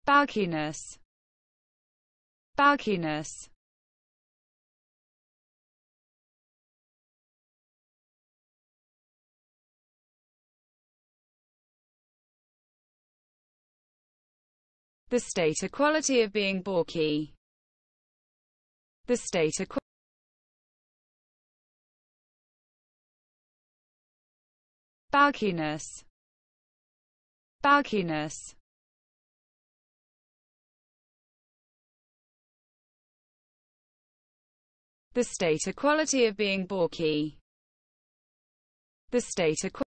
bulkiness, bulkiness, the state or quality of being bulky, the state or bulkiness, bulkiness, the state or quality of being bulky, the state or